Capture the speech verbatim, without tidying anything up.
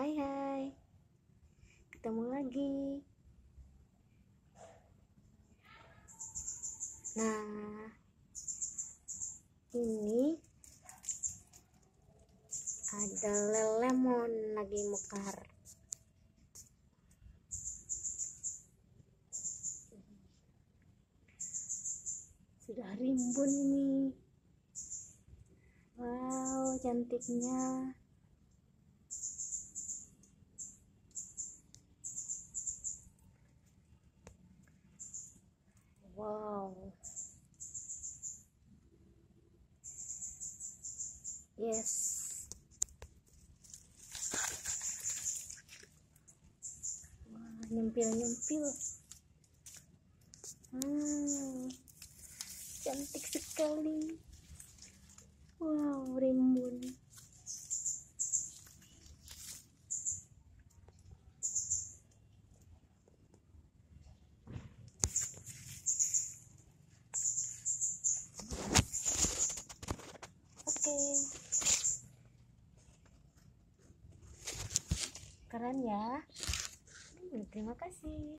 Hai hai, ketemu lagi. Nah, ini ada lelemon lagi mekar. Sudah rimbun ini. Wow, cantiknya. Wow. Yes. Wah, nyempil-nyempil. Hmm, cantik sekali. Wow, rimbun. Oke. Keren ya. Hmm, terima kasih.